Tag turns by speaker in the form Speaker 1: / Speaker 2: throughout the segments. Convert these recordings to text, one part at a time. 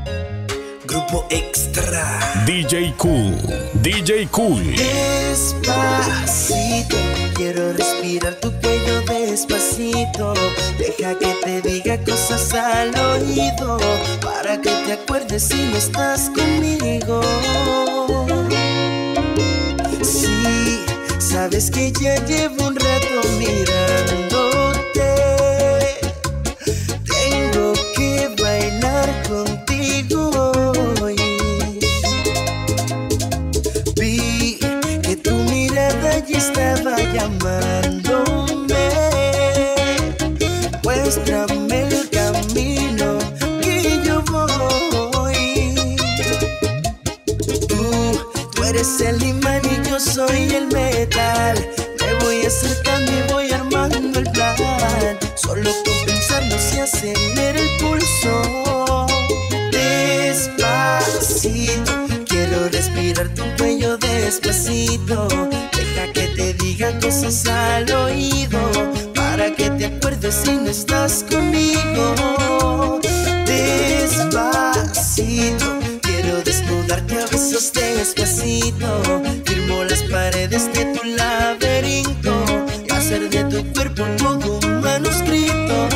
Speaker 1: Grupo Extra.
Speaker 2: DJ Kool.
Speaker 1: Despacito, quiero respirar tu cuello despacito. Deja que te diga cosas al oído, para que te acuerdes si no estás conmigo. Sí, sabes que ya llevo un rato mirándote. Tengo que bailar contigo hoy. Vi que tu mirada ya estaba llamándome. Muéstrame el camino que yo voy. Tú eres el imán y yo soy el metal. Me voy acercando y voy armando el plan. Solo con pensarlo se acelera el pulso. Despacito, quiero respirar tu cuello despacito. Deja que te diga cosas al oído, para que te acuerdes si no estás conmigo. Despacito, quiero desnudarte a besos despacito. Firmo las paredes de tu laberinto y hacer de tu cuerpo todo un manuscrito.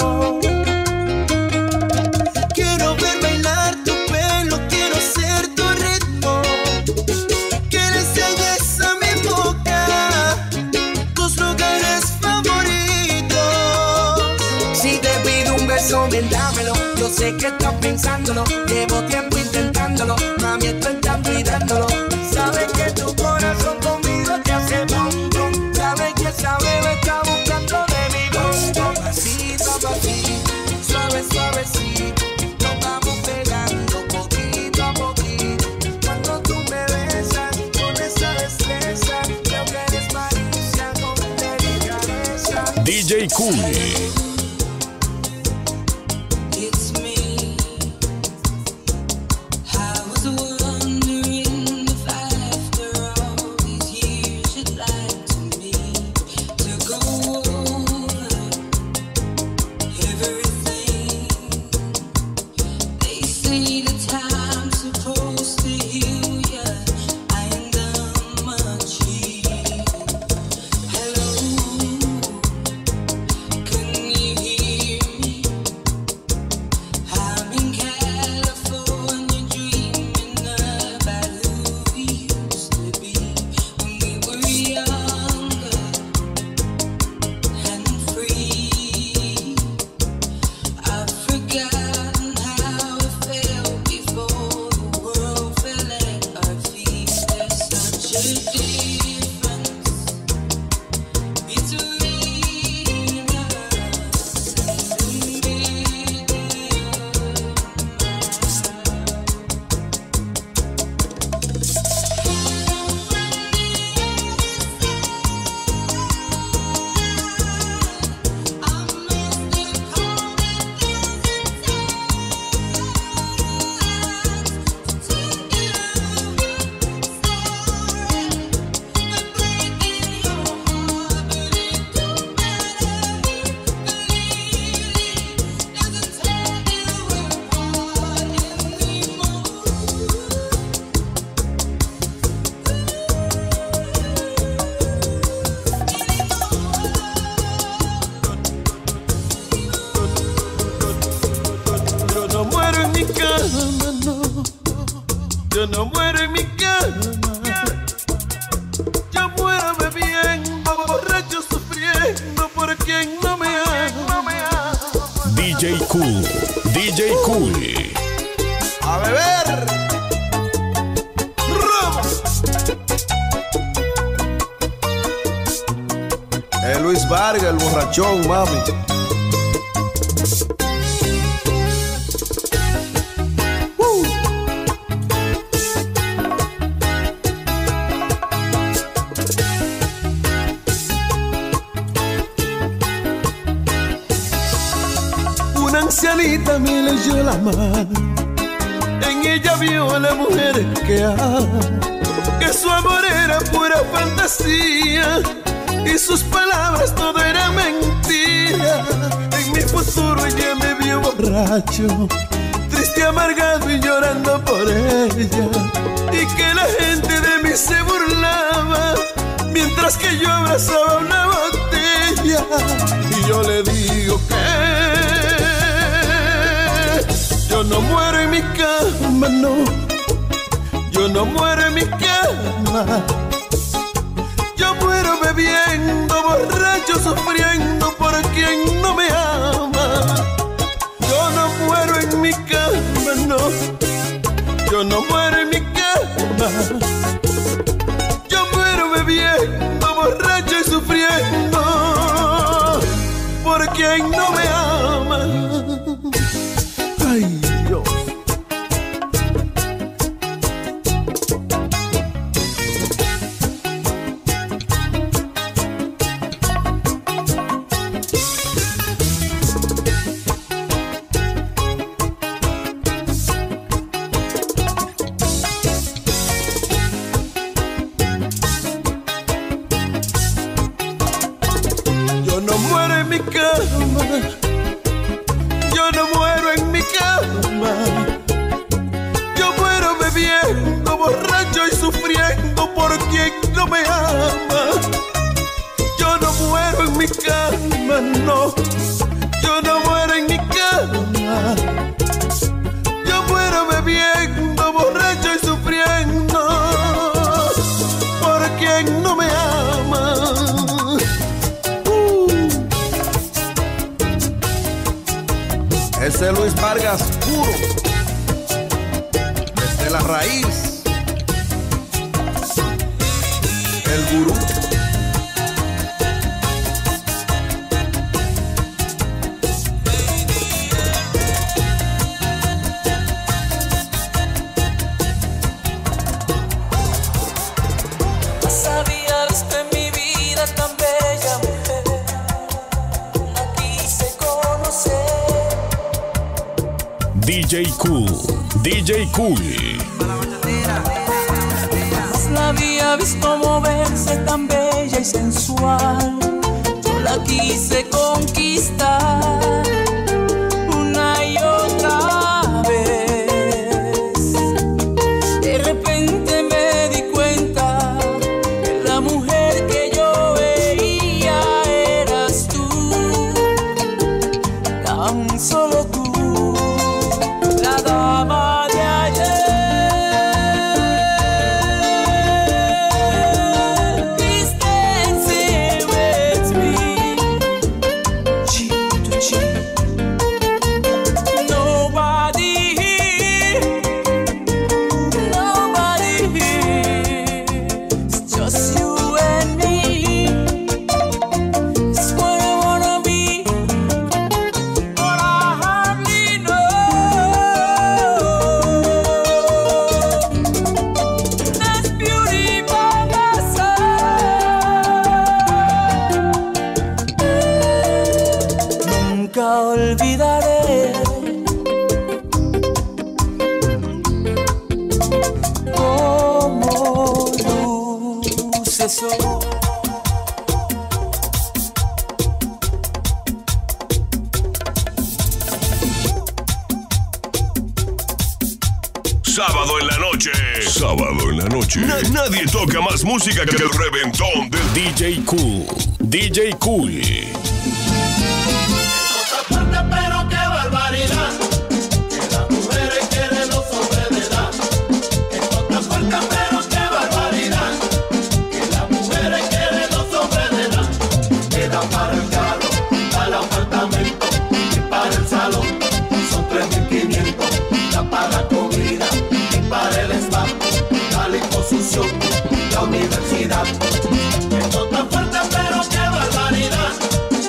Speaker 1: Quiero ver bailar tu pelo, quiero ser tu ritmo. Que le enseñes a mi boca tus lugares favoritos.
Speaker 3: Si te pido un beso, ven dámelo. Yo sé que estás pensándolo, llevo tiempo intentándolo. Mami, estoy tanto y dándolo. Sabes que tu corazón conmigo te hace bum bum. Sabes que esa bebé está buscando de mi bum. Pasito a pasito, suave suavecito, nos vamos pegando poquito a poquito. Cuando tú me besas con esa destreza, creo que eres malicia con delicadeza.
Speaker 2: DJ Kool.
Speaker 4: Yo no muero en mi cama, yo muero bebiendo, borracho sufriendo por quien no me ama.
Speaker 2: DJ Kool.
Speaker 4: A beber. Luis Vargas, el borrachón, mami. Una ancianita me leyó la mano, en ella vio a la mujer que ama, que su amor era pura fantasía y sus palabras todo era mentira. En mi futuro ella me vio borracho, triste, amargado ella y que la gente de mí se burlaba mientras que yo abrazaba una botella. Y yo le digo que yo no muero en mi cama, no. Yo no muero en mi cama. Yo muero bebiendo, borracho, sufriendo por quien no me ama. Yo no muero en mi cama, no. Yo no muero en mi cama. Yo muero bebiendo, borracho y sufriendo por quien no me ama. Ay, Dios. Yo no muero en mi cama. Yo no muero en mi cama. Yo muero bebiendo, borracho y sufriendo por quien no me ama. Yo no muero en mi cama, no. Yo no muero en mi cama. Yo muero bebiendo, borracho y sufriendo por quien no me ama.
Speaker 5: Ese es Luis Vargas puro, desde la raíz, el gurú.
Speaker 6: Sabía visto en mi vida tan bella mujer, la quise conocer.
Speaker 2: DJ Kool, DJ Kool.
Speaker 6: Jamás la había visto moverse tan bella y sensual. Yo la quise conquistar una y otra vez. De repente me di cuenta que la mujer que yo veía eras tú, tan solo tú. La dama de ayer. Please dance with me, cheek to cheek. Nobody here, nobody here. It's just you and me. It's what I wanna be, but I hardly know. There's beauty by my side. Nunca olvidaré cómo luce eso.
Speaker 2: Sábado en la noche. Sábado en la noche. Nadie toca más música que el reventón del DJ Kool. DJ Kool.
Speaker 3: Cosa fuerte, pero qué barbaridad. Que las mujeres quieren los hombres de edad. Esto está fuerte, pero qué barbaridad. Que las mujeres quieren los hombres de edad. Quedan para el carro, para el apartamento y para el salón. Son 3.500. Ya para la comida y para el spa, la liposucción, la universidad. Esto está fuerte, pero qué barbaridad.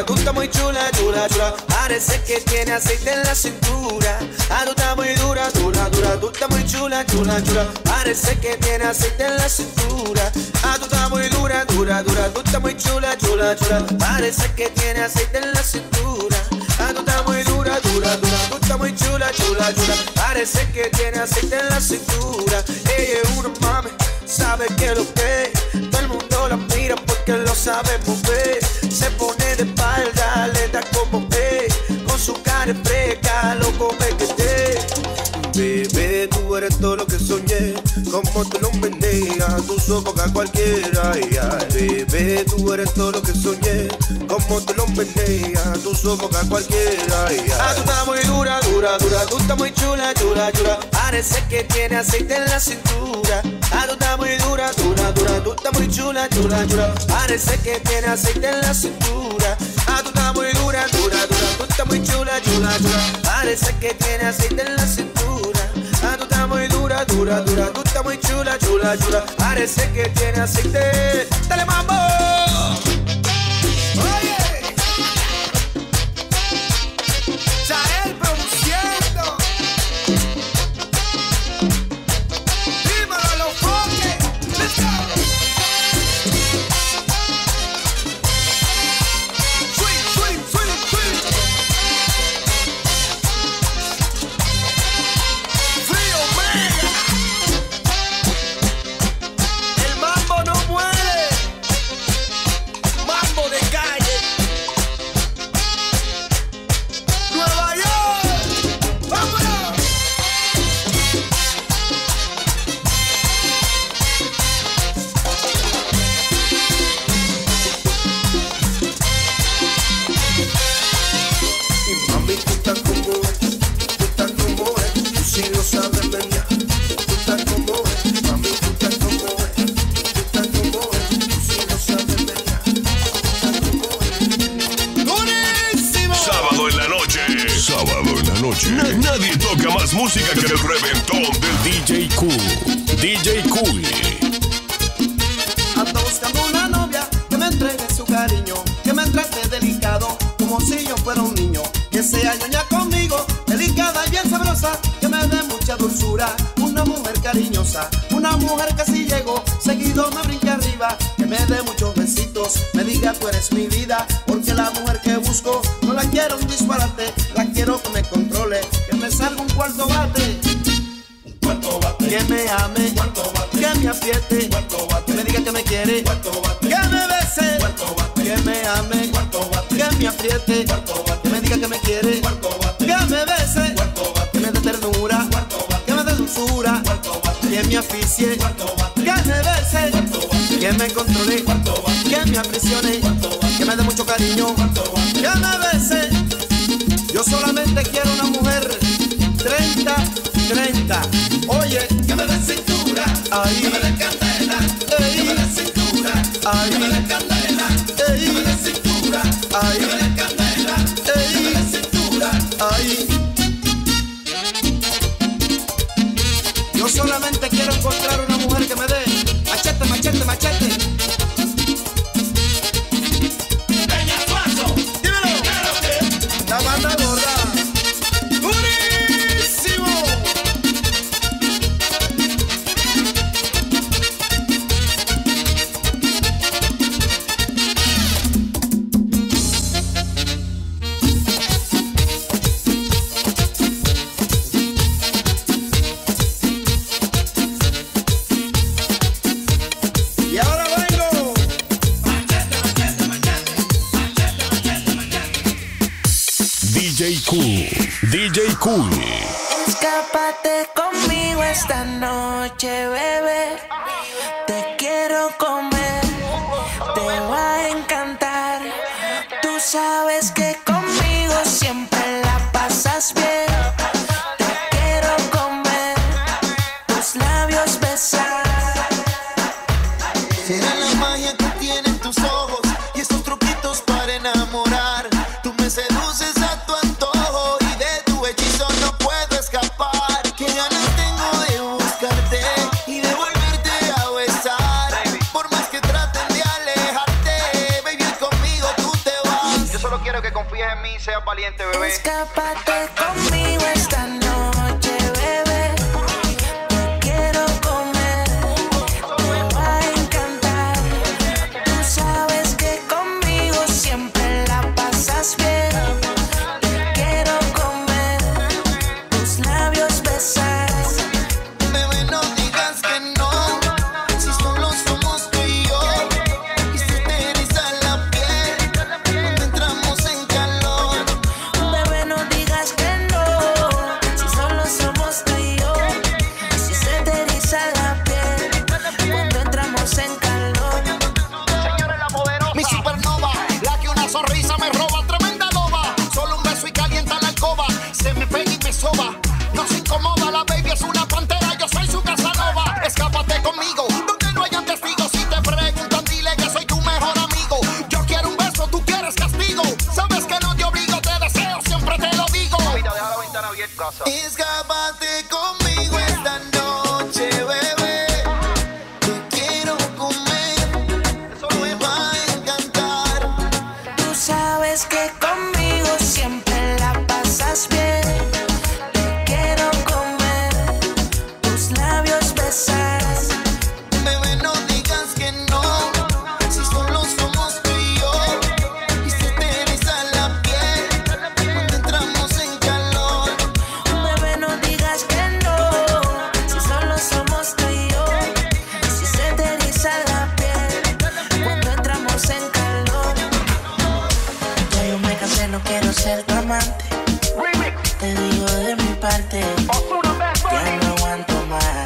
Speaker 3: dura, tú estás muy chula, chula, chula. Parece que tiene aceite en la cintura. Tú estás muy dura, dura, dura, tú estás muy chula, chula, chula. Parece que tiene aceite en la cintura. Tú estás muy dura, dura, dura, tú estás muy chula, chula, chula. Parece que tiene aceite en la cintura. Tú estás muy dura, dura, dura, tú estás muy chula, chula, chula. Parece que tiene aceite en la cintura. Ella es una mami, sabe que lo que todo el mundo la mira porque lo sabe mover. Se pone de espalda, le da como ve. Con su cara fresca, loco me quedé. Bebé, tú eres todo lo que soñé. Como tú lo mendigas, tú sofocas a cualquiera. Ay, ay. Bebé, tú eres todo lo que soñé. Como tú lo mendigas, tú sofocas a cualquiera. Ay, ay. Tú estás muy dura, dura, dura. Tú estás muy chula, chula, chula. Parece que tiene aceite en la cintura. Tú estás muy dura, dura, dura. Tú estás muy chula, chula, chula. Parece que tiene aceite en la cintura. Tú estás muy dura, dura, dura. Tú estás muy chula, chula, chula. Parece que tiene aceite en la cintura. Tú estás muy dura, dura, dura. Tú estás muy chula, chula, chula. Parece que tiene aceite. ¡Dale, mambo! Oye, Chael produciendo. Dímelo a los foques. Let's go. Sweet, sweet, sweet, sweet. Frío mega. El mambo no muere. Mambo de calle. Nueva York. ¡Vámonos! Y mami, tú estás como es, tú estás como es, tú sí lo sabes, venía. Tú estás como es, mami, tú estás como es, tú estás como es, tú sí lo sabes, venía. Tú estás como es. ¡Durísimo!
Speaker 2: Sábado en la noche. Sábado en la noche. Nadie toca más música que el reventón del DJ Kool. DJ Kool.
Speaker 3: Ando buscando una novia que me entregue su cariño, que me trate delicado como si yo fuera un niño, que sea ñoña conmigo, delicada y bien sabrosa, que me dé mucha dulzura, una mujer cariñosa, una mujer que si llego seguido me brinque arriba, que me dé muchos besitos, me diga tú eres mi vida, porque la mujer que busco no la quiero un disparate, la quiero que me controle, que me salga un cuarto bate. Que me ame, que me apriete, que me diga que me quiere, que me bese, que me ame, que me apriete, que me diga que me quiere, que me bese, que me dé ternura, que me dé dulzura, que me aficie, que me bese, que me controle, que me aprisione, que me dé mucho cariño, que me bese. Yo solamente quiero una mujer 30-30. Oye, que me dé cintura, ay, que me dé candela, ey, que me dé cintura, ay, que me dé candela, ey, que me dé cintura, ay, que me dé candela, ey, que me dé cintura, ay. Yo solamente quiero encontrar una mujer que me dé machete, machete, machete. Peñazuazo, dímelo, claro que la banda gorda.
Speaker 2: DJ Kool. DJ Kool.
Speaker 7: Escápate conmigo esta noche, bebé. Te quiero comer, te va a encantar. Tú sabes que conmigo siempre la pasas bien. Te quiero comer, tus labios besar.
Speaker 1: Será la magia que tienen tus ojos y esos truquitos para enamorar. Tú me seduces a tu antojo y de tu hechizo no puedo escapar. Qué ganas tengo de buscarte y de
Speaker 7: Escápate conmigo esta noche, bebé. Te quiero comer, te va a encantar. Tú sabes que conmigo siempre la pasas bien. Te quiero comer, tus labios besar.
Speaker 3: Bebé, no digas que no, si solo somos tú y yo. Y se te eriza la piel cuando entramos en calor.
Speaker 7: Bebé, no digas que no, si solo somos tú y yo. Si se te eriza la piel cuando entramos en calor.
Speaker 3: Mi supernova, la que una sonrisa me roba, tremenda loba. Solo un beso y calienta la alcoba. Se me pega y me soba, no se incomoda. La baby es una pantera, yo soy su casanova. Escápate conmigo, donde no hayan testigos. Si te preguntan, dile que soy tu mejor amigo. Yo quiero un beso, tú quieres castigo. Sabes que no te obligo, te deseo, siempre te lo digo. Escápate conmigo esta noche, bebé. Te quiero comer, me va a encantar.
Speaker 7: Tú sabes que conmigo siempre la pasas bien. Te quiero comer, tus labios besar.
Speaker 3: Bebé, no digas que no, si solo somos tú y yo. Y se te eriza la piel cuando entramos en calor.
Speaker 7: Bebé, no digas que no, si solo somos tú y yo. Si se te eriza la piel cuando entramos en calor. Ya yo me cansé, no quiero ser tu amante. Te digo de mi parte, ya no aguanto más.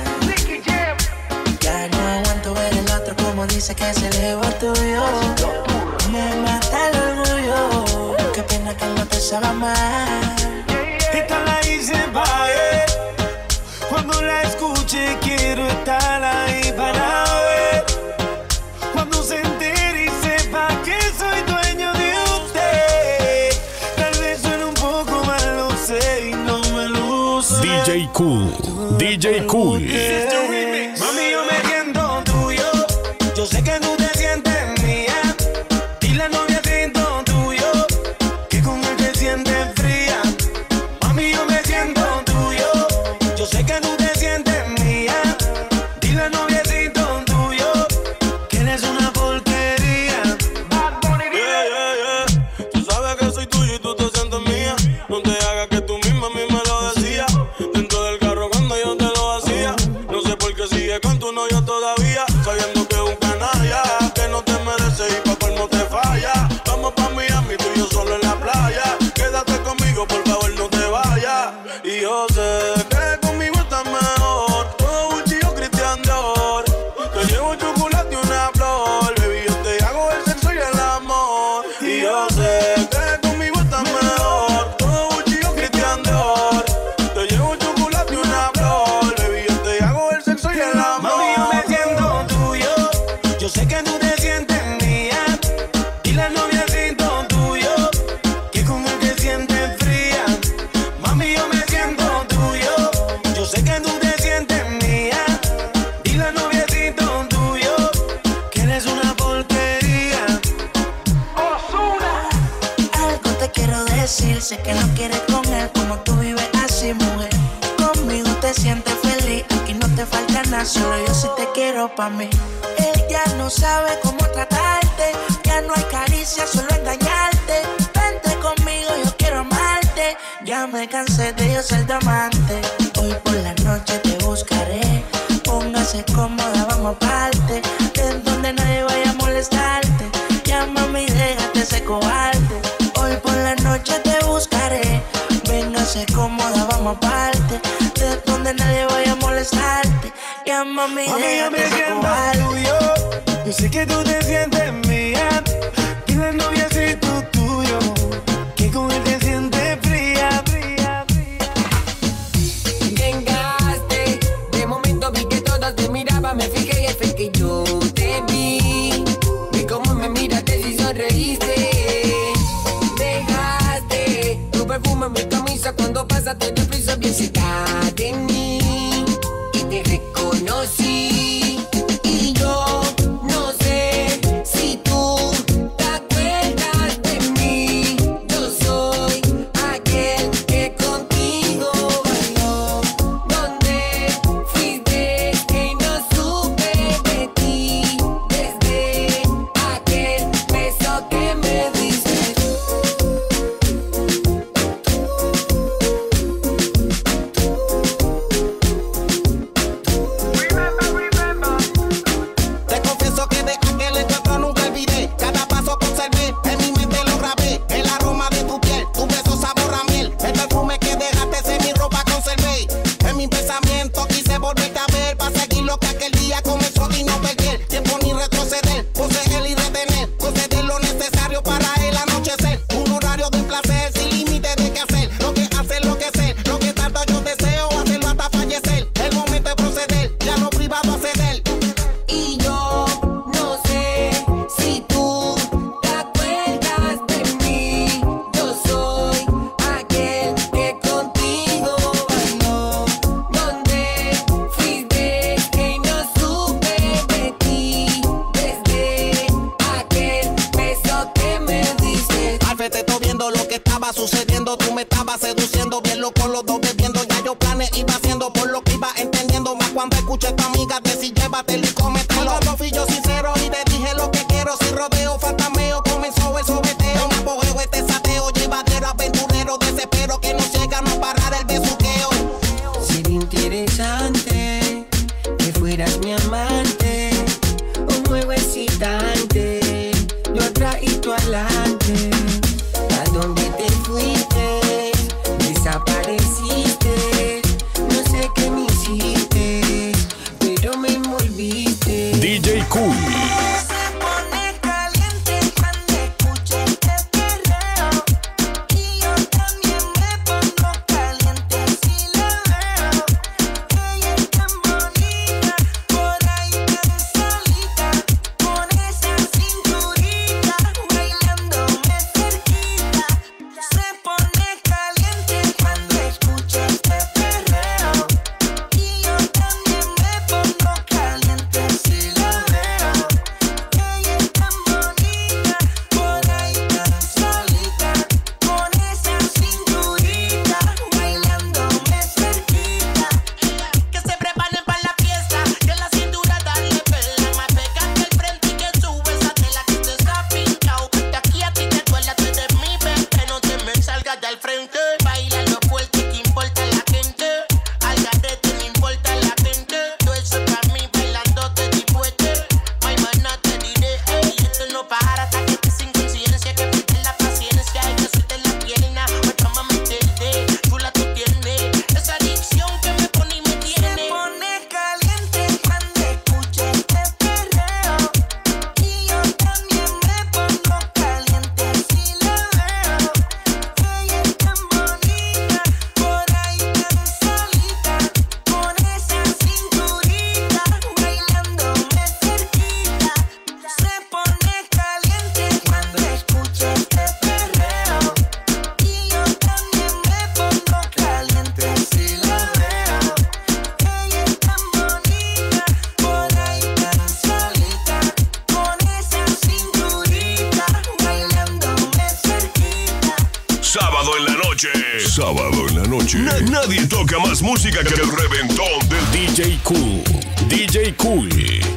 Speaker 7: Ya no aguanto ver el otro como dice que se le va tuyo. Me mata el orgullo, qué pena que no te sabe amar.
Speaker 4: Esta la hice pa' él. Cuando la escuche quiero estar ahí para ver. Cuando se entere y sepa que soy dueño de usted. Tal vez suene un poco mal, lo sé y no me luce.
Speaker 2: DJ Kool, DJ Kool.
Speaker 4: Mami, yo me siento tuyo. Yo sé que tú te sientes mía. Dile al noviecito tuyo que con él te sientes fría. Mami, yo me siento tuyo. Yo sé que tú te sientes mía. Dile al noviecito tuyo que eres una porquería.
Speaker 8: Yeah, yeah, yeah. Tú sabes que soy tuyo y tú te sientes mía. No te hagas que tú misma a mí me lo decías. Dentro del carro cuando yo te lo hacía. No sé por qué sigue con tu novio todavía. Sabiendo que es un canalla, que no te merece y pa' colmo te falla. Vamos pa' Miami, tú y yo solo en la playa. Quédate conmigo, por favor, no te vayas. Y yo sé que conmigo estás mejor. Todo cuchillo Cristian Dior. Te llevo chocolate y una flor. Baby, yo te hago el sexo y el amor. Y yo sé que conmigo estás mejor. Todo cuchillo Cristian Dior. Te llevo chocolate y una flor. Baby, yo te hago el sexo y el amor.
Speaker 4: Mami, yo me siento tuyo. Yo sé que tú te sientes mía. Dile al noviecito tuyo que con él te sientes fría. Mami, yo me siento tuyo. Yo sé que tú te sientes mía. Dile al noviecito tuyo que eres una porquería.
Speaker 7: Algo te quiero decir, sé que no quieres con él como tú vives así, mujer. Conmigo te sientes feliz, aquí no te falta nada, solo yo sí te quiero pa' mí. Él ya no sabe cómo tratarte, ya no hay caricia, solo engañarte. Vente conmigo, yo quiero amarte, ya me cansé de yo ser tu amante. Hoy por la noche te buscaré, póngase cómoda, vamos aparte, de donde nadie vaya a molestarte. Ya mami, déjate ese cobarde. Hoy por la noche te buscaré, véngase cómoda, vamos aparte, de donde nadie vaya a molestarte. Ya mami,
Speaker 4: Mami, yo me
Speaker 7: déjate ese
Speaker 4: siento
Speaker 7: cobarde.
Speaker 4: tuyo. Yo sé que tú te sientes mía. Dile al noviecito tuyo que con él te sientes fría, fría, fría.
Speaker 9: Llegaste, de momento vi que todas te miraban, me fijé y fue que yo te vi. Vi cómo me miraste y sonreíste. Dejaste tu perfume en mi camisa cuando pasaste deprisa bien cerca de mí. Y te reconocí. Y yo no sé si tú te acuerdas de mí. Yo soy aquel
Speaker 3: momento quise volverte a ver, para seguir lo que aquel día comenzó y no perder tiempo ni retroceder, poseer y retener, conceder lo necesario para el anochecer, un horario de placer sin límite de qué hacer, lo que hace, lo que sé, lo que tanto yo deseo, hacerlo hasta fallecer, el momento de proceder, ya lo privado a ceder.
Speaker 9: Y yo no sé si tú te acuerdas de mí. Yo soy aquel que contigo bailó, donde fuiste que no supe de ti, desde aquel beso que me diste.
Speaker 3: Al frente estoy viendo lo que estaba sucediendo, tú me estabas seduciendo, bien loco los dos bebiendo, ya yo planes iba haciendo por lo que iba entendiendo, más cuando escuché a tu amiga decir llévatelo y cómetelo. Cuando fui yo sincero y te dije lo que quiero, sin rodeo, fantameo, comenzó el sobeteo, en apogeo este sateo, llevadero, aventurero, desespero que no llega a no parar el besuqueo.
Speaker 9: Sería interesante que fueras mi amante, un juego excitante, yo atrás y tú adelante. ¿A dónde te fuiste? Desapareciste, no sé qué me hiciste, pero me envolviste.
Speaker 2: DJ Kool.
Speaker 7: Se pone caliente cuando escucha este perreo, y yo también me pongo caliente si la veo. Ella es tan bonita, por ahí tan solita, con esa cinturita, bailándome cerquita. Se pone caliente cuando escucha este perreo, y yo también me pongo caliente si la veo. Ella es tan bonita, por ahí tan solita, con esa cinturita, bailándome cerquita. Que se preparen para la fiesta, que la cintura darle pela, más pegarte el frente y que sube esa tela que te está pintado. De aquí a ti te duele, tú eres mi bebé, no te me salgas del frente. Baila lo fuerte, que importa la gente, al garete no importa la gente. Todo eso para mí bailándote di fuerte, ay mana te diré, ey, esto no para hasta que estés sin conciencia, que pierdes la paciencia y que sueltes la pierna, pues vamos a meterte, chula tú tienes, esa adicción que me pone y me tiene. Se pone caliente cuando escucha este perreo, y yo también me pongo caliente si la veo. Ella es tan bonita, por ahí tan solita, con esa cinturita, bailándome cerquita. Se pone caliente cuando escucha este perreo, y yo también me pongo caliente si la veo. Ella es tan bonita, por ahí tan solita, con esa cinturita, bailándome cerquita.
Speaker 2: Sábado en la noche. Sábado en la noche. Nadie toca más música que el reventón del DJ Kool. DJ Kool.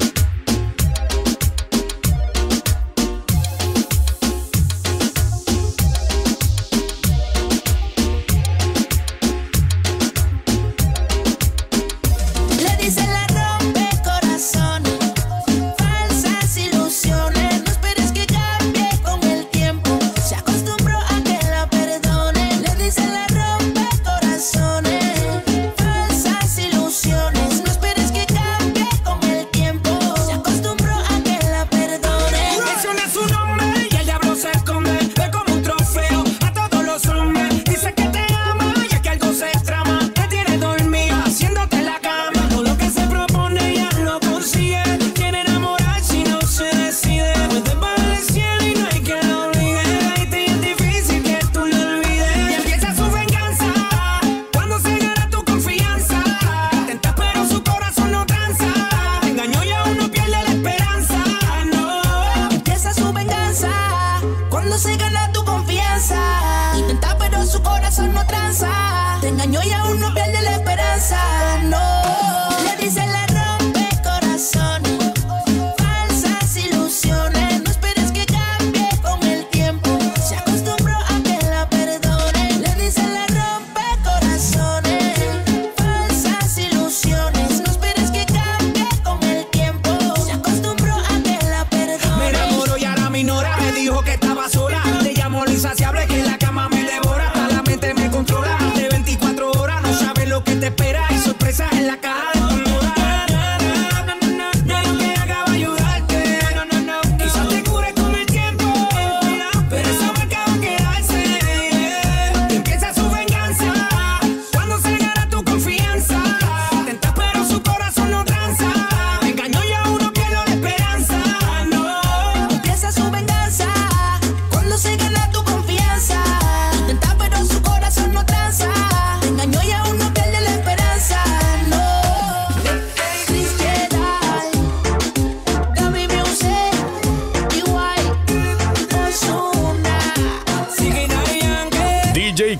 Speaker 7: Le dice la rompe corazones, falsas ilusiones. No esperes que cambie con el tiempo, se acostumbró a que la perdone. Le dice la rompe corazones, falsas ilusiones. No esperes que cambie con el tiempo,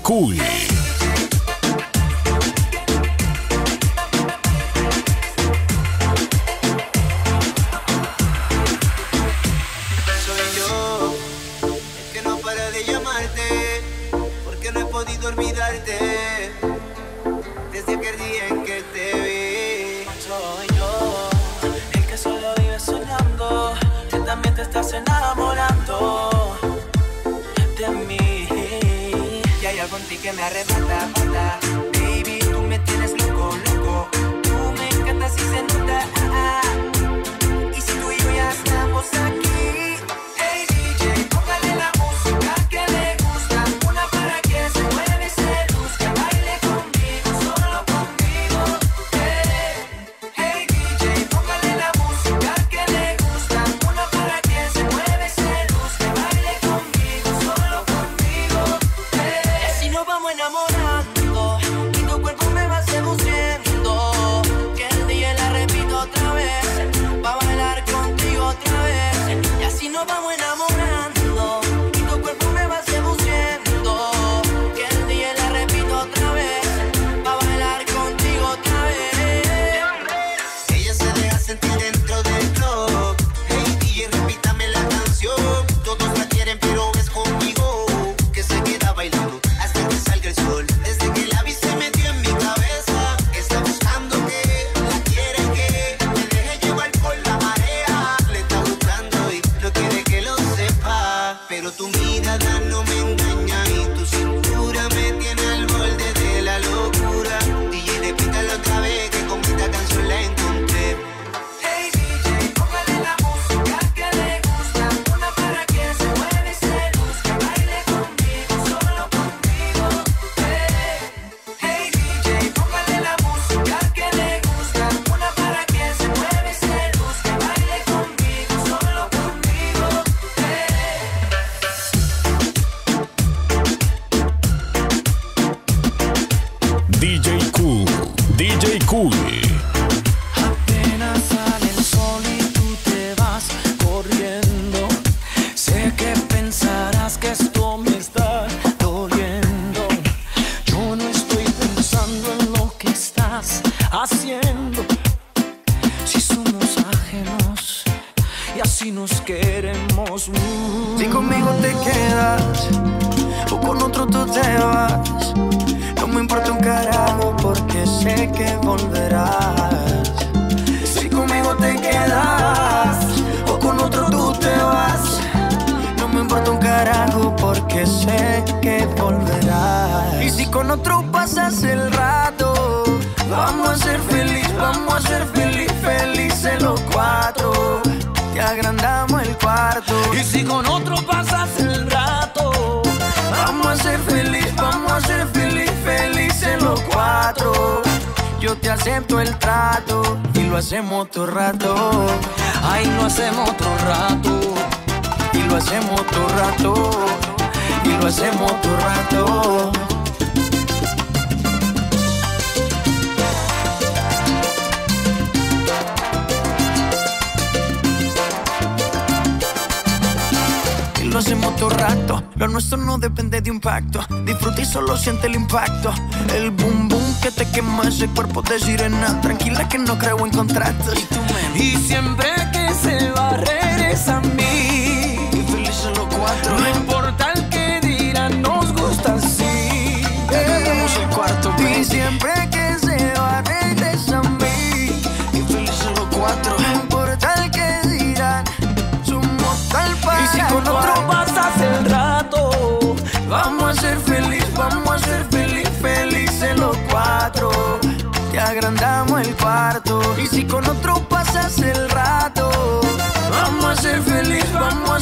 Speaker 2: Kool.
Speaker 1: Soy yo el que no para de llamarte, porque no he podido olvidarte desde aquel día en que te vi.
Speaker 6: Soy yo el que solo vive soñando, que también te estás enamorando de mí.
Speaker 1: Y hay algo en ti que me arrebata, mata. Baby, tú me tienes loco, loco. Tú me encantas y se nota. Y si tú y yo ya estamos aquí. Hey DJ, póngale la música que le gusta. Una para que se mueve, se luzca. Baile conmigo, solo conmigo. Hey DJ, póngale la música que le gusta. Una para que se mueve, se luzca. Baile conmigo, solo conmigo.
Speaker 6: Así nos vamos enamorando y tu cuerpo me va seduciendo. Que el día la repito otra vez, pa' bailar contigo otra vez. Y así nos vamos enamorando y tu cuerpo me va seduciendo. Que el día la repito otra vez, pa' bailar contigo otra vez.
Speaker 1: Ella se deja sentir dentro del club. Hey DJ, repítame la canción. Todos la quieren pero es conmigo que se queda bailando hasta que salga el sol. Desde que la vi se metió en mi cabeza. Está buscando que la quiere que me deje llevar por la marea. Le está gustando y no quiere que lo sepa. Pero tu mirada no me engaña y tu cintura me tiene al borde de la locura. DJ, repítalo otra vez que con esta canción la encontré. Hey DJ, póngale la música que le gusta. Una para que se mueve, se luzca. Baile conmigo, solo conmigo. Hey DJ, póngale la música que le gusta. Una para que se mueve, se luzca. Baile conmigo, solo conmigo.
Speaker 2: DJ Kool. DJ Kool.
Speaker 6: Apenas sale el sol y tú te vas corriendo. Sé que pensarás que esto me está doliendo. Yo no estoy pensando en lo que estás haciendo. Si somos ajenos y así nos queremos.
Speaker 1: Si conmigo te quedas o con otro tú te vas, no me importa un carajo porque sé que volverás. Si conmigo te quedas o con otro tú te vas, no me importa un carajo porque sé que volverás. Y si con otro pasas el rato, vamos a ser felices los cuatros. Te agrandamos el cuarto.
Speaker 6: Y si con otro pasas el rato,
Speaker 1: vamos a ser felices los cuatro. Yo te acepto el trato y lo hacemos todo rato.
Speaker 6: ay, lo hacemos otro rato.
Speaker 1: Y lo hacemos todo rato. Y lo hacemos todo rato. Y lo hacemos todo rato. Lo nuestro no depende de un pacto. Disfruta y solo siente el impacto. El boom boom que te quema ese cuerpo de sirena. Tranquila que no creo en contratos.
Speaker 6: Y siempre que se va regresa a mí.
Speaker 1: Y felices los cuatro.
Speaker 6: No importa el que dirán, nos gusta así.
Speaker 1: Ganamos el cuarto.
Speaker 6: Y
Speaker 1: siempre que se va regresa a mí. Y felices los cuatro. No importa el que dirán, somos tal para.
Speaker 6: Y si con otro pasas el rato,
Speaker 1: vamos a ser felices los cuatro. Te agrandamos el cuarto. Y si con otro pasas el rato, vamos a ser felices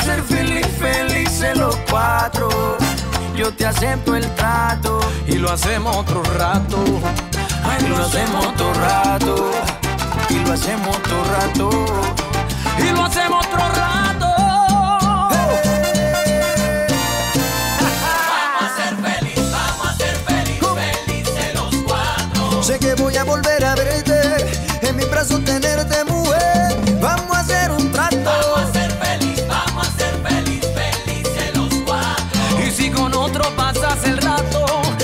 Speaker 1: los cuatro. Yo te acepto el trato
Speaker 6: y lo hacemos otro rato.
Speaker 1: y lo hacemos todo rato. Y lo hacemos todo rato.
Speaker 6: Y lo hacemos otro rato.
Speaker 1: Sé que voy a volver a verte, en mis brazos tenerte, mujer. Vamos a hacer un trato.
Speaker 6: Vamos a ser felices los cuatro. Y si con otro pasas el rato,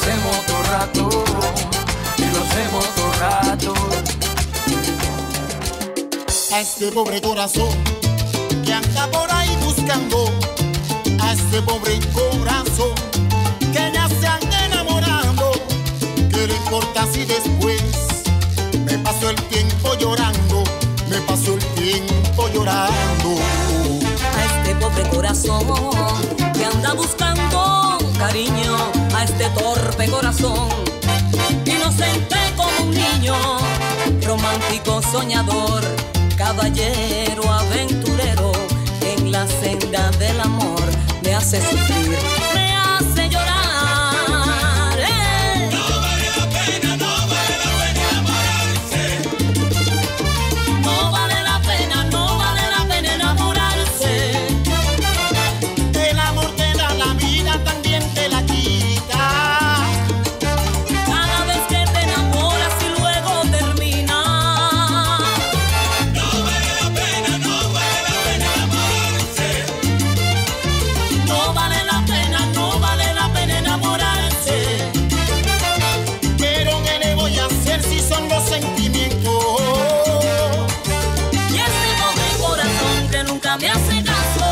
Speaker 3: hacemos todo rato, y lo hacemos todo rato.
Speaker 10: A este pobre corazón que anda por ahí buscando, a este pobre corazón que ya se han enamorado. ¿Qué le importa si después me paso el tiempo llorando? Me paso el tiempo llorando.
Speaker 11: A este pobre corazón que anda buscando cariño, a este torpe corazón inocente como un niño, romántico soñador, caballero aventurero, en la senda del amor me hace sufrir, me hace llorar.
Speaker 12: No vale la pena, no vale la pena enamorarse.
Speaker 11: No vale la pena, no vale la pena enamorarse.
Speaker 10: El amor te da la vida, también te la quita.
Speaker 11: Cada vez que te enamoras y luego termina.
Speaker 12: No vale la pena, no vale la pena enamorarse.
Speaker 11: No vale la pena, no vale la pena enamorarse.
Speaker 10: Pero ¿qué le voy a hacer si son los sentimientos?
Speaker 11: Y ese pobre corazón que nunca me hace caso.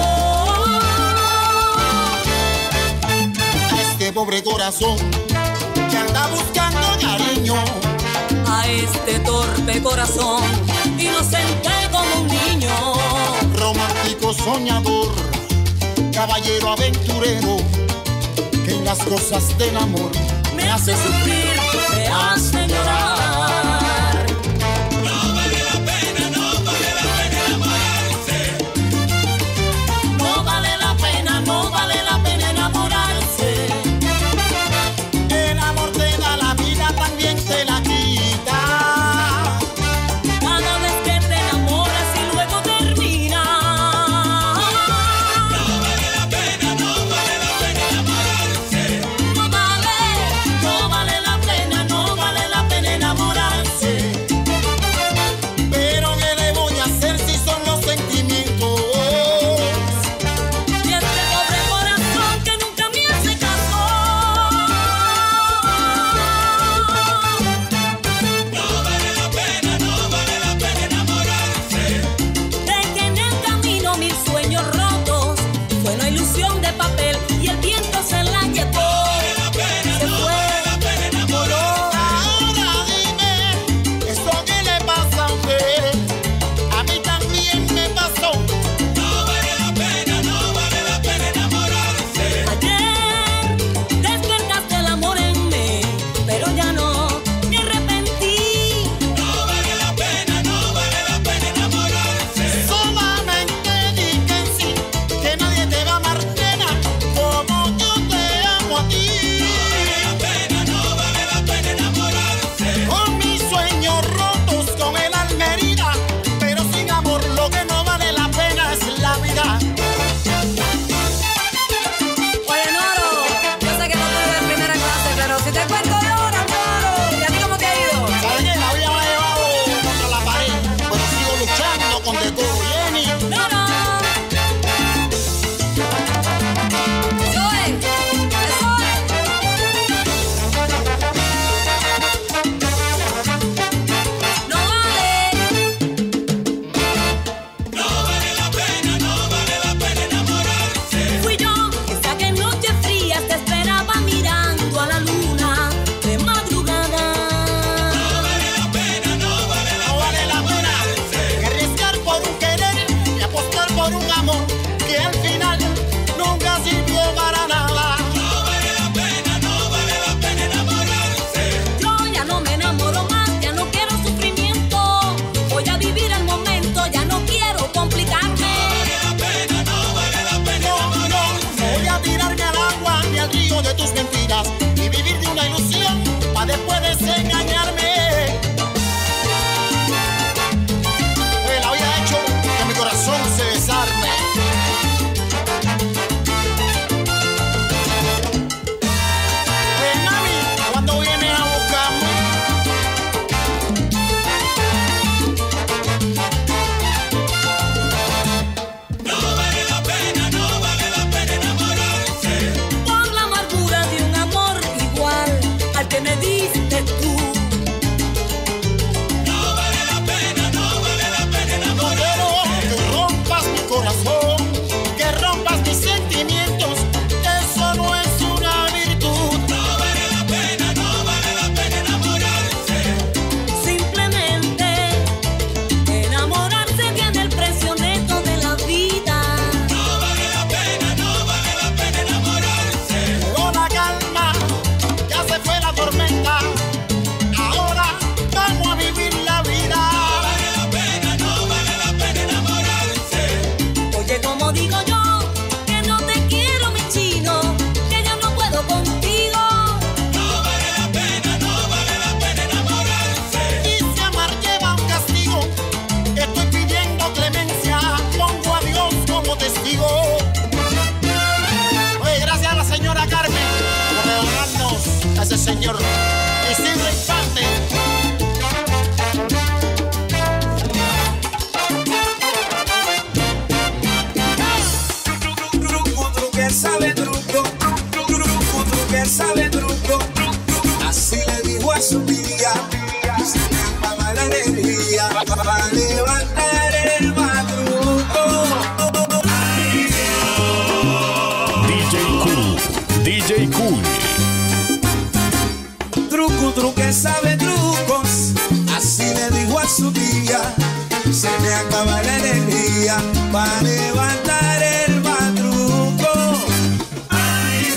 Speaker 10: A este pobre corazón que anda buscando cariño,
Speaker 11: A este torpe corazón inocente como un niño,
Speaker 10: romántico soñador, caballero aventurero, que en las cosas del amor
Speaker 11: me hace sufrir, me hace llorar.
Speaker 12: No vale la pena, no vale la pena enamorarse.
Speaker 11: No vale la pena, no vale la pena enamorarse.
Speaker 10: el amor te da la vida, también te la quita.
Speaker 11: Cada vez que te enamoras y luego termina.
Speaker 12: No vale la pena, no vale la pena enamorarse.
Speaker 11: No vale la pena, no vale la
Speaker 3: la energía para levantar el madrugo.
Speaker 2: DJ Kool.
Speaker 3: Truco que sabe trucos, así le dijo a su tía. Se me acaba la energía para levantar el madrugo. Ay,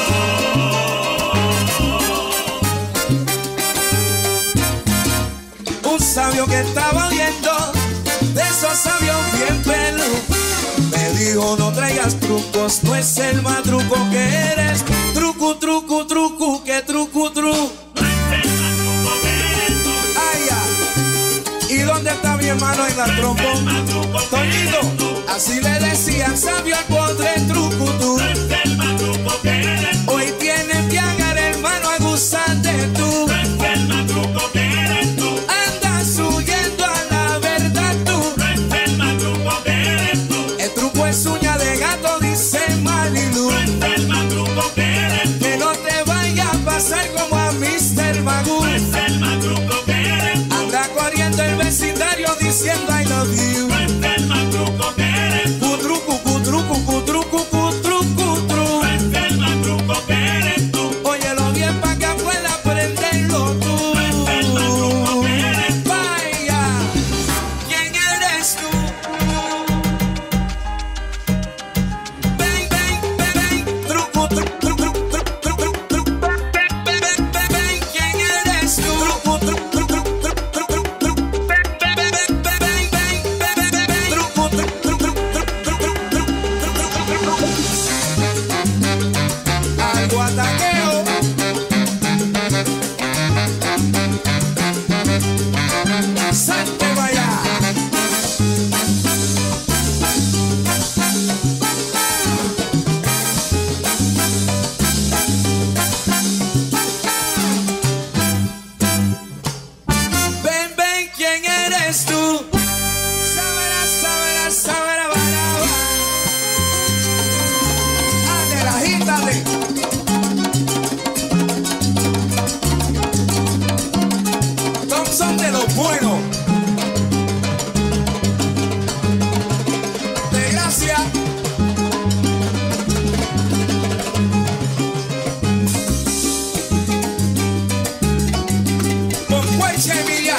Speaker 3: Dios. Un sabio que estaba oyendo de esos sabios bien peludos me dijo: no traigas trucos, no es el madrugo que eres. Truco, que truco. Ay, ya. ¿Y dónde está mi hermano en la trombón? Toñito, así le decían sabio al pobre truco. Hoy tienes que agarrar, hermano, a gustar de tú. Andas huyendo a la verdad tú. El truco es uña de gato, dice Marilu. Que no te vaya a pasar como a Mr. Magoo. Anda corriendo el vecindario diciendo I love you. Cutrucu. Óyelo bien pa' que pueda aprenderlo tú. Vaya, ¿quién eres tú? Salte vaya. Ven, ¿quién eres tú? Sabera, baraba. Ándale, agítale. Thompson de los buenos. De gracia. Con Hueche Emilia.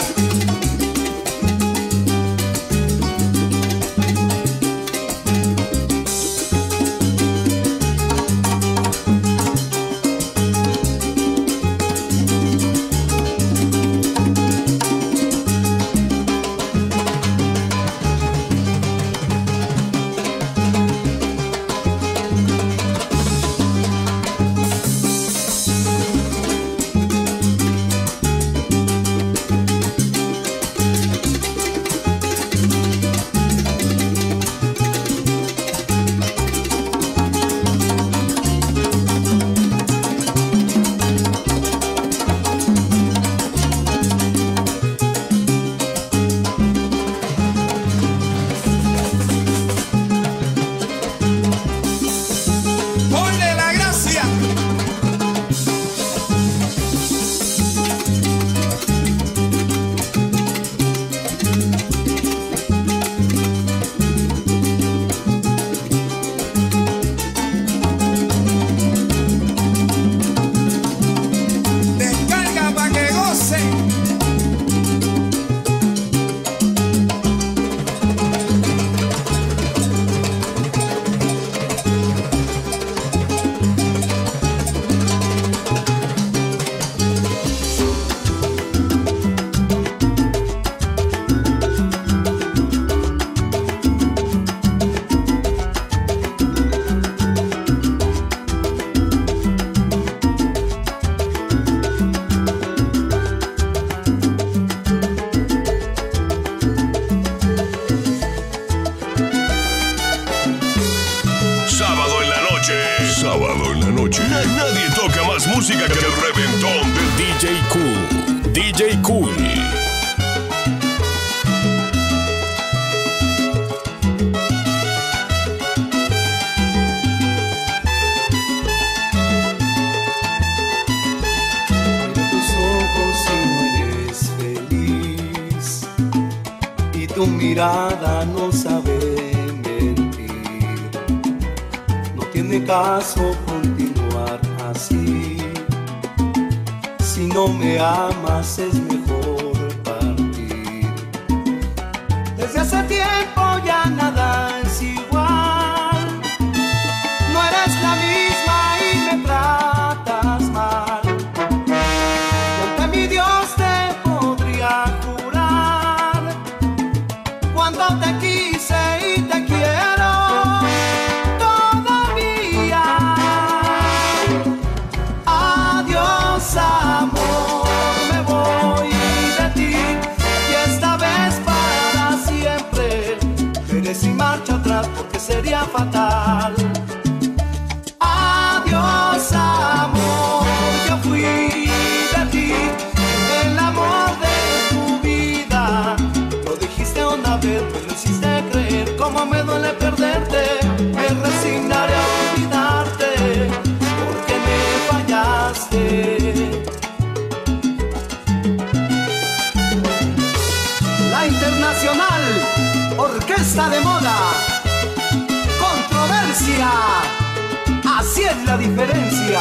Speaker 4: Tu mirada no sabe mentir. No tiene caso continuar así. Si no me amas es mejor partir. Desde hace tiempo ya nada es igual. No eres la misma y me tratas mal. Y ante mi Dios te podría jurar, cuando te quise y te quiero todavía. Adiós, amor, me voy de ti, y esta vez para siempre. Veré sin marcha atrás porque sería fatal. Adiós, amor, yo fui de ti, el amor de tu vida. Lo dijiste una vez, me lo hiciste creer. Cómo me duele perderte, me resignaré a olvidarte, porque me fallaste. La Internacional Orquesta de Moda. Controversia. Así es la diferencia.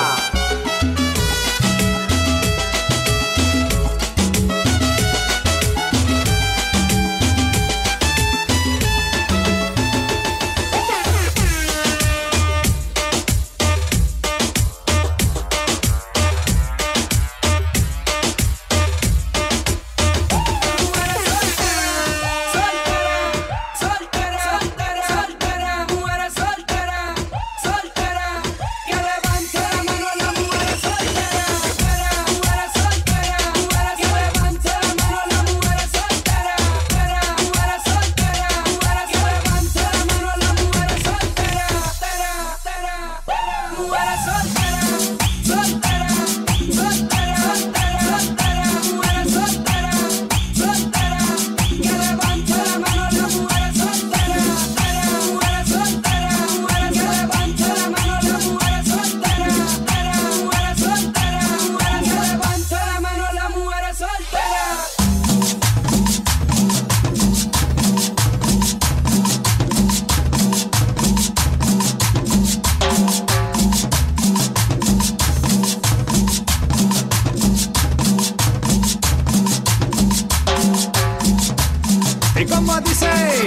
Speaker 13: ¿Y cómo dice?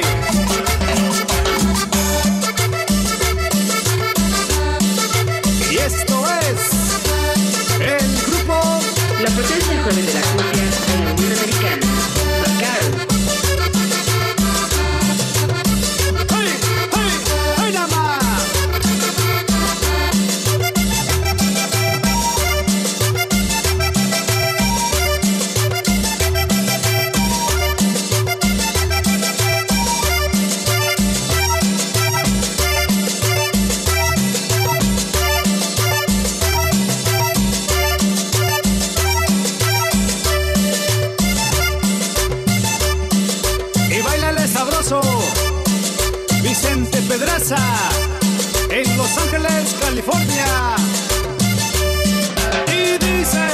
Speaker 13: Y esto es el grupo
Speaker 14: La potencia joven de la cumbia en la Unión Americana. Macao.
Speaker 13: ¡Hey! ¡Hey! ¡Hey, nada más! Vicente Pedraza, en Los Ángeles, California. Y dice: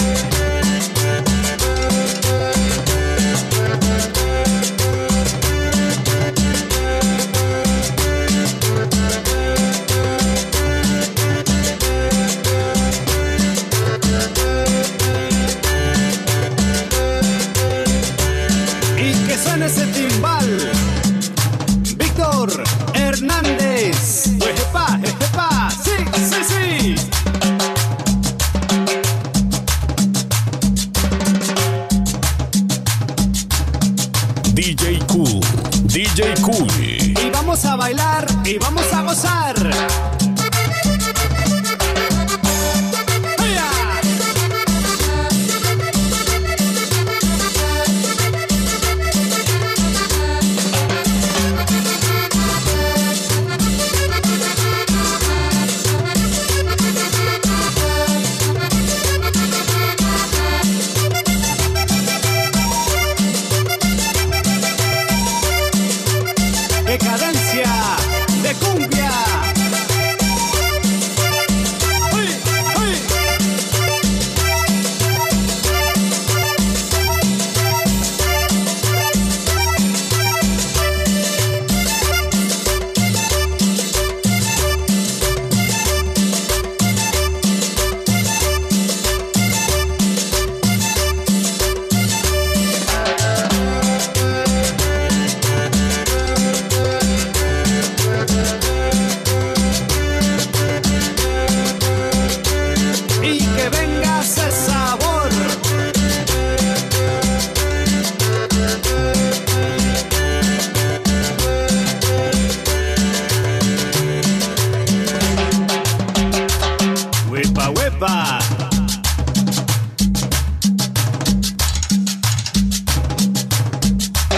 Speaker 13: y que suene ese timbal. Hernández, jejepa, jejepa, sí, sí, sí.
Speaker 2: DJ Kool, DJ Kool.
Speaker 13: Y vamos a bailar y vamos a gozar. ¡Qué cadencia de cumbia!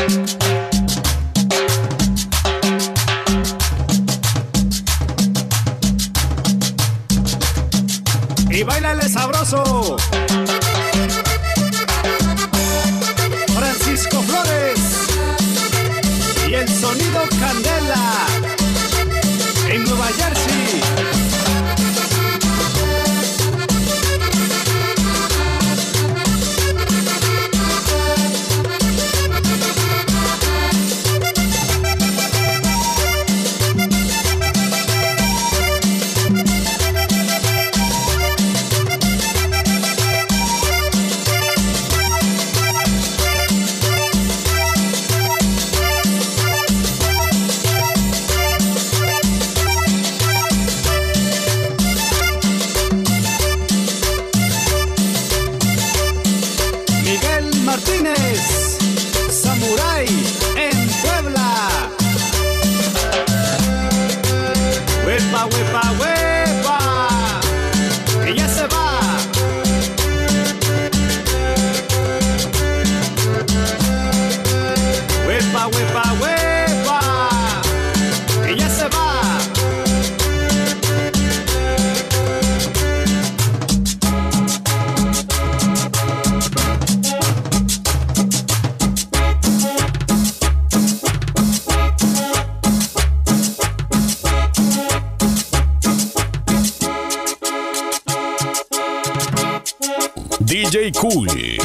Speaker 13: Y bailale sabroso. Francisco Flores y el sonido Candela en Nueva Jersey. Martínez, Samurai en Puebla. Huepa, huepa, huepa, que ya se va. Huepa, huepa, huepa, que ya se va.
Speaker 2: DJ Kool.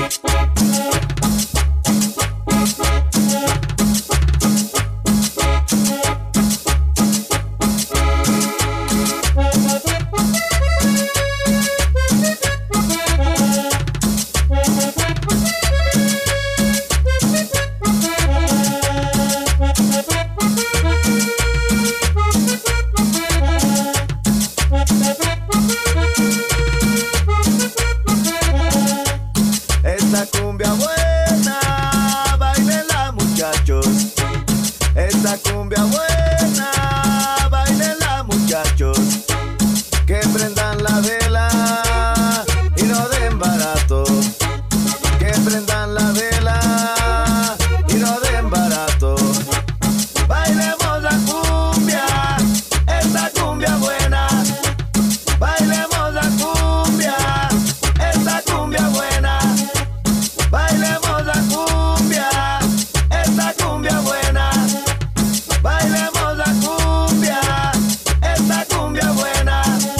Speaker 1: Esta cumbia buena, bailenla muchachos. Esta cumbia buena, bailenla muchachos. Que prendan la vela y no den barato. Que prendan la vela y no den barato. Bailemos la cumbia, esta cumbia buena. Bailemos la cumbia, esta cumbia buena. Bailemos la cumbia, esta cumbia buena. Bailemos la cumbia, esta cumbia buena.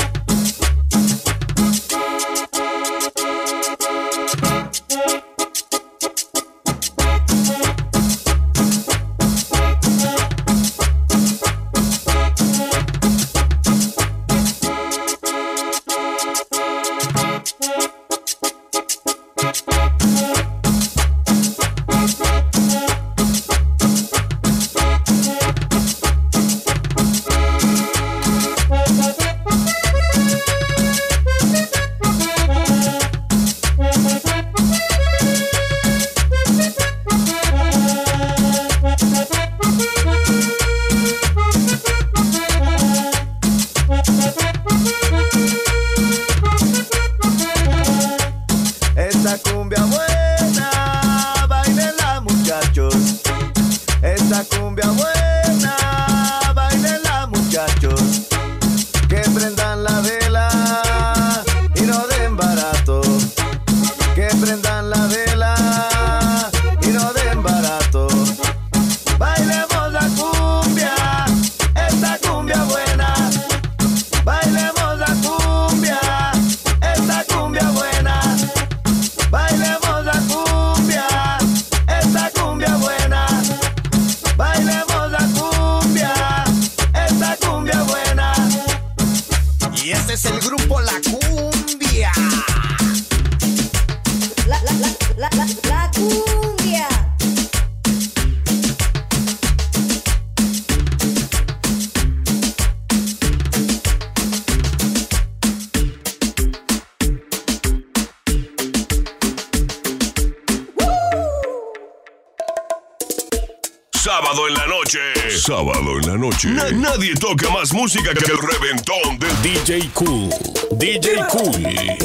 Speaker 1: Esta cumbia buena, bailenla muchachos. Esta cumbia buena, bailenla muchachos. Que prendan la vela y no den barato. Que prendan la vela y no den barato. Bailemos la cumbia, esta cumbia buena. Bailemos la cumbia, esta cumbia buena. Bailemos la cumbia, esta cumbia buena. Bailemos la cumbia, esta cumbia buena.
Speaker 5: Y este es el grupo La Cumbia.
Speaker 15: La cumbia.
Speaker 2: Sábado en la noche. Sábado en la noche. Nadie toca más música que el reventón del DJ Kool. DJ Kool.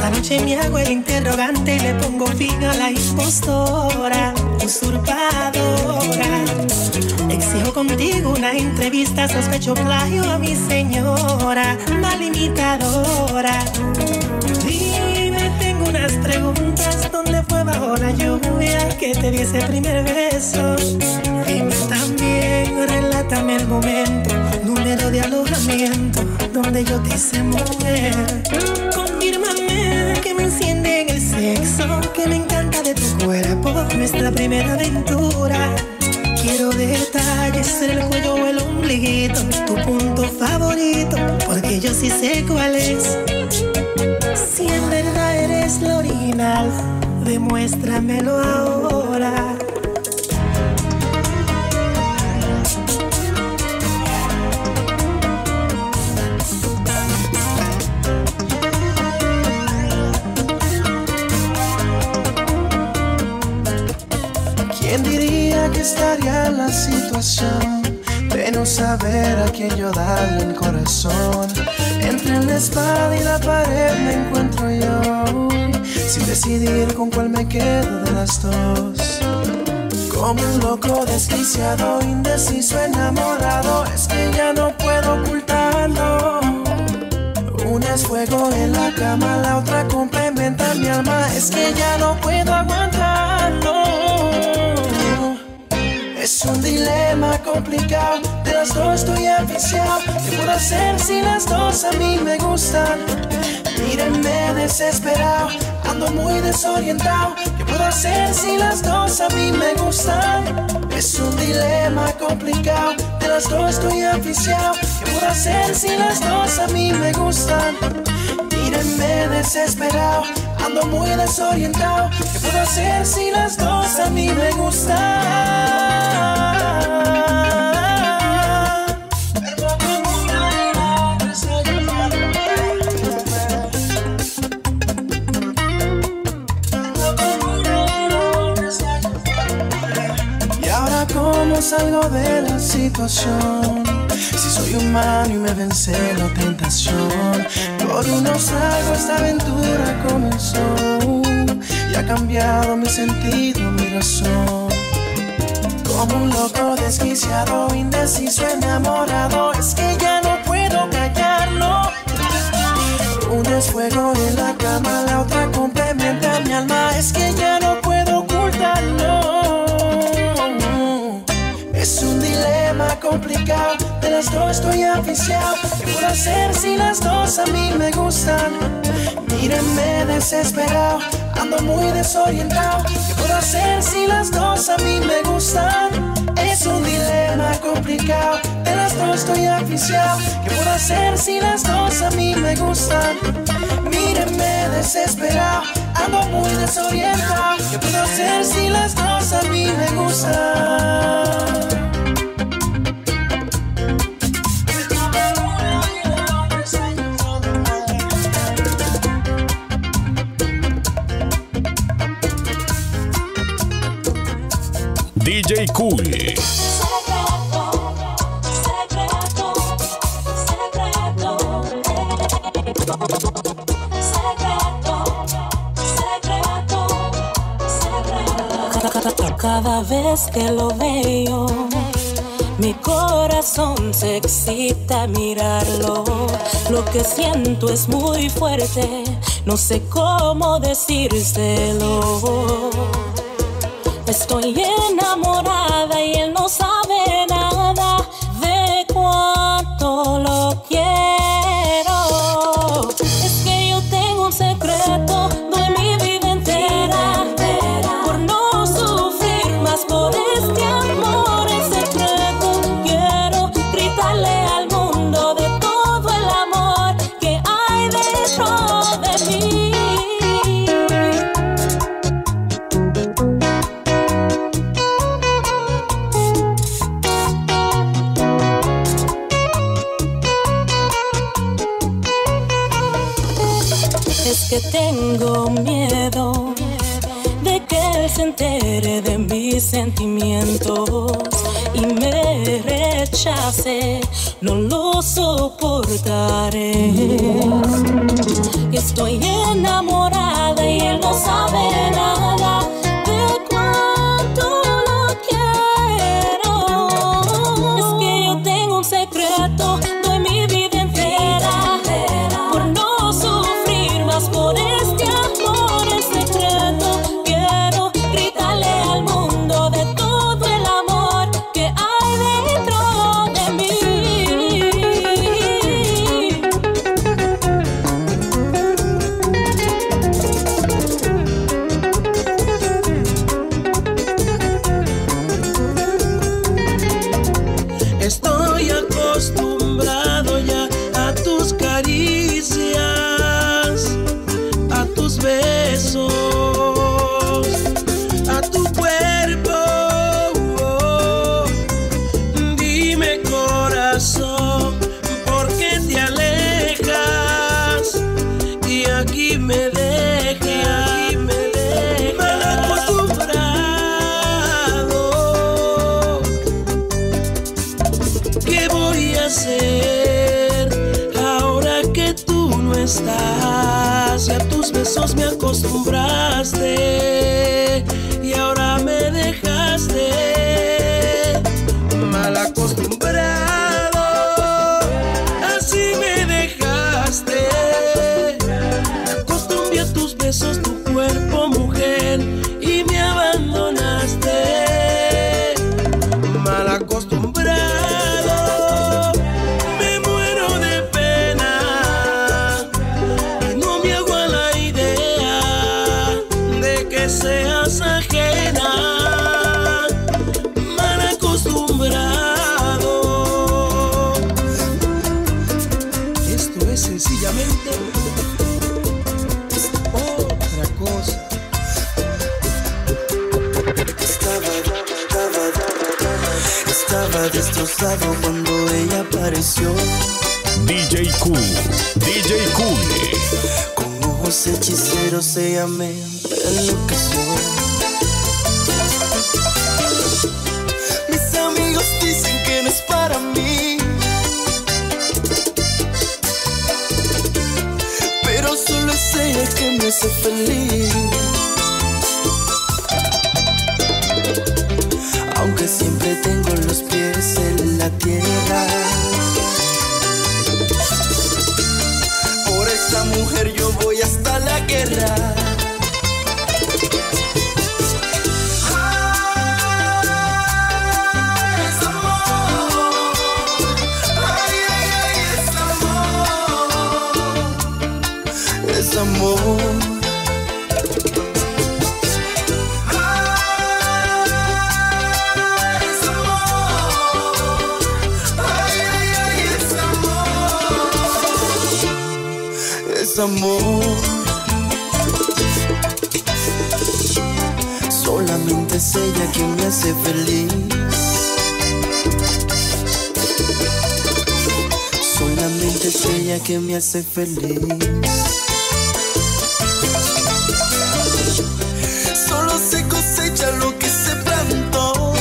Speaker 16: Esta noche me hago el interrogante y le pongo fin a la impostora, usurpadora. Exijo contigo una entrevista, sospecho plagio a mi señora, mal imitadora. Dime, tengo unas preguntas, ¿dónde fue bajo la lluvia que te di ese primer beso? Dime también, relátame el momento, número de alojamiento, donde yo te hice mujer. Confírmame que me enciende en el sexo, que me encanta de tu cuerpo, nuestra primera aventura. Quiero detalles en el cuello o el ombliguito, tu punto favorito, porque yo sí sé cuál es. Si en verdad eres lo original, demuéstramelo ahora.
Speaker 1: ¿Quién diría que estaría en la situación de no saber a quién yo darle el corazón? Entre la espada y la pared me encuentro yo, sin decidir con cuál me quedo de las dos. Como un loco desquiciado, indeciso, enamorado, es que ya no puedo ocultarlo. Una es fuego en la cama, la otra complementa mi alma, es que ya no puedo aguantarlo. Es un dilema complicado, de las dos estoy aficiado. ¿Qué puedo hacer si las dos a mí me gustan? Mírenme desesperado, ando muy desorientado. ¿Qué puedo hacer si las dos a mí me gustan? Es un dilema complicado, de las dos estoy aficiado. ¿Qué puedo hacer si las dos a mí me gustan? Mírenme desesperado, ando muy desorientado. ¿Qué puedo hacer si las dos a mí me gustan? Y ahora cómo salgo de la situación, si soy humano y me vence la tentación. Por unos tragos esta aventura comenzó y ha cambiado mi sentido, mi razón. Como un loco desquiciado, indeciso, enamorado, es que ya no puedo callarlo. Una es fuego en la cama, la otra complementa mi alma, es que ya no puedo ocultarlo. Es un dilema complicado, de las dos estoy aficiado. ¿Qué puedo hacer si las dos a mí me gustan? Mírenme desesperado, ando muy desorientado. ¿Qué puedo hacer si las dos a mí me gustan? Es un dilema complicado, de las dos estoy aficiado. ¿Qué puedo hacer si las dos a mí me gustan? Mírenme desesperado, ando muy desorientado. ¿Qué puedo hacer si las dos a mí me gustan?
Speaker 2: DJ Kool.
Speaker 11: Cada vez que lo veo, mi corazón se excita al mirarlo. Lo que siento es muy fuerte, no sé cómo decírselo. Estoy enamorada y él no sabe nada de cuánto lo quiero. Es que yo tengo un secreto de mi vida entera, por no sufrir más por este amor en secreto. Quiero gritarle al mundo de todo el amor que hay dentro de mí. Es que tengo miedo de que él se entere de mis sentimientos y me rechace, no lo soportaré. que estoy enamorada y él no sabe nada de cuánto lo quiero. Es que yo tengo un secreto, doy mi vida entera por no sufrir más por este amor en secreto. Quiero gritarle al mundo de todo el amor que hay dentro de mí.
Speaker 4: Estoy acostumbrado ya a tus caricias, a tus besos, a tu cuerpo. Dime, corazón, ¿por qué te alejas? Y aquí me dejas, mal acostumbrado. ¿Qué voy a hacer ahora que tú no estás? Y a tus besos me acostumbraste y ahora me dejaste mal acostumbrado. Así me dejaste. Me acostumbré a tus besos, tu cuerpo, mujer, y me abandonaste mal acostumbrado. Me muero de pena y no me hago a la idea de que seas ajena. Mal acostumbrado. Esto es sencillamente otra cosa.
Speaker 1: Estaba destrozado cuando ella apareció.
Speaker 2: DJ Kool, DJ Kool.
Speaker 1: Con ojos hechiceros ella me enloqueció. Mis amigos dicen que no es para mí, pero solo es ella que me hace feliz. Aunque siempre tengo los pies en la tierra, por esa mujer yo voy hasta la guerra. Es amor, ay, ay, ay, es amor, es amor. Es amor. Solamente es ella quien me hace feliz. Solamente es ella que me hace feliz. Solo se cosecha lo que se plantó.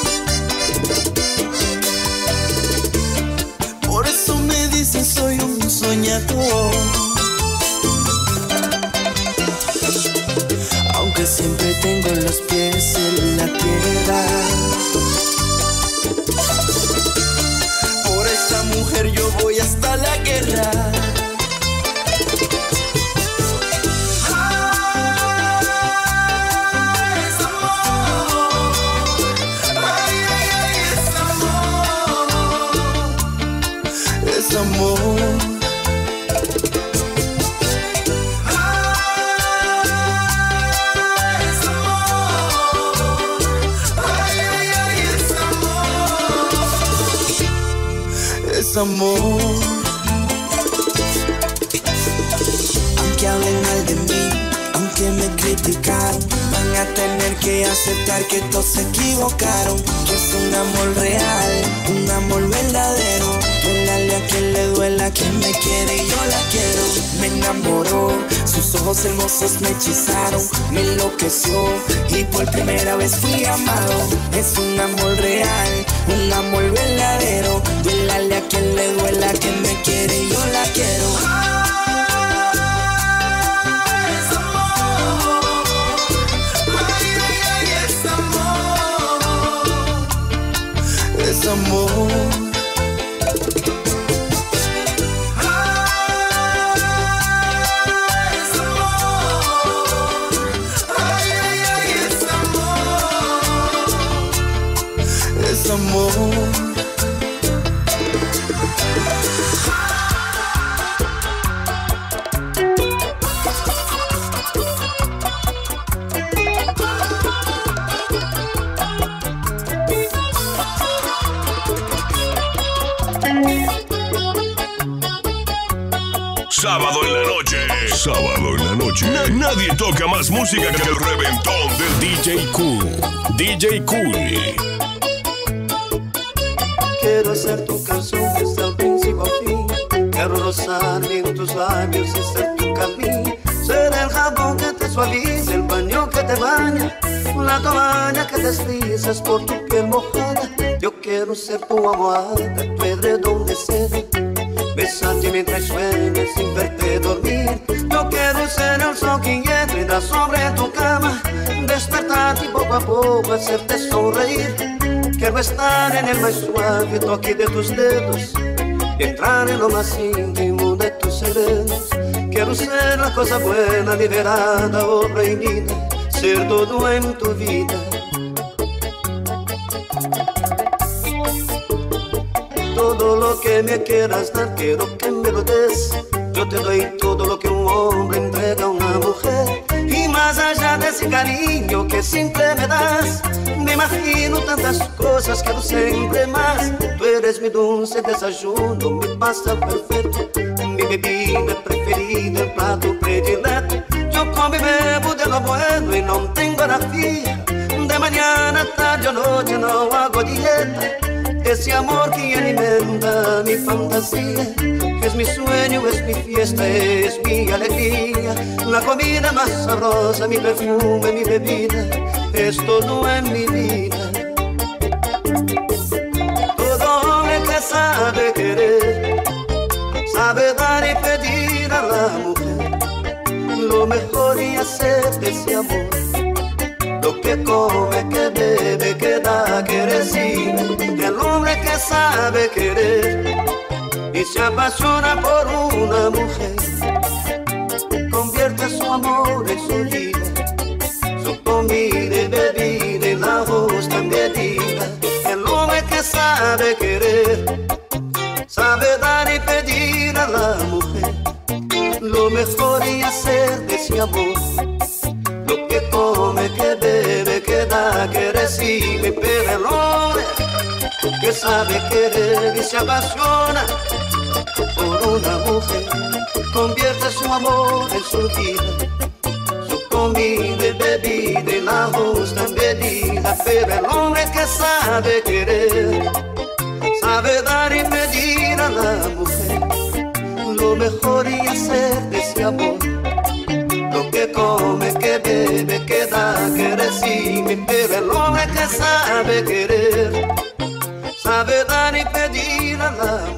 Speaker 1: Por eso me dicen soy un soñador. Aunque siempre tengo los pies en la tierra, por esta mujer yo voy hasta la guerra. Es amor, ay, ay, ay, es amor, es amor. Es amor. Aunque hablen mal de mí, aunque me criticaron, van a tener que aceptar que todos se equivocaron. Que es un amor real, un amor verdadero. Duélale a quien le duela, quien me quiere y yo la quiero. Me enamoró, sus ojos hermosos me hechizaron, me enloqueció y por primera vez fui amado. Es un amor real, un amor verdadero. Duélale a quien le duela, quien me quiere y yo la quiero.
Speaker 2: Sábado en la noche. Sábado en la noche. Nadie toca más música que el reventón del DJ Kool. DJ Kool.
Speaker 17: Quiero hacer tu canción desde el principio al fin. Quiero rozarme en tus labios y ser tu camino. Ser el jabón que te suaviza, el baño que te baña, la toalla que deslizas por tu piel mojada. Yo quiero ser tu almohada, tu edredón de seda, besarte mientras sueñes sin verte dormir. Yo quiero ser el sol que entra sobre tu cama, despertarte y poco a poco hacerte sonreír. Quiero estar en el más suave toque de tus dedos, entrar en lo más íntimo de tus serenos. Quiero ser la cosa buena, liberada o prohibida, ser todo en tu vida. Todo lo que me quieras dar, quiero que me lo des. Yo te doy todo lo que un hombre entrega a una mujer. Y más allá de ese cariño que siempre me das, me imagino tantas cosas, quiero siempre más. Tú eres mi dulce desayuno, mi pasta perfecto, mi bebida preferida, el plato predileto. Yo como y bebo de lo bueno y no tengo hora fija. De mañana, tarde o noche no hago dieta. Ese amor que alimenta mi fantasía es mi sueño, es mi fiesta, es mi alegría. La comida más sabrosa, mi perfume, mi bebida, es todo en mi vida. Todo hombre que sabe querer, sabe dar y pedir a la mujer lo mejor y hacer de ese amor. Lo que come, que bebe, que da, que recibe. El hombre que sabe querer y se apasiona por una mujer, convierte su amor en su vida, su comida y bebida en la justa medida. El hombre que sabe querer, sabe dar y pedir a la mujer lo mejor y hacer de ese amor. Lo que come, que bebe, que da, que recibe. Pero el hombre que sabe querer y se apasiona por una mujer, convierte su amor en su vida, su comida y bebida en la justa medida. Pero el hombre que sabe querer, sabe dar y pedir a la mujer lo mejor y hacer de ese amor. Lo que come, que bebe, que da, que recibe. Pero el hombre que sabe querer, sabe dar y pedir a la mujer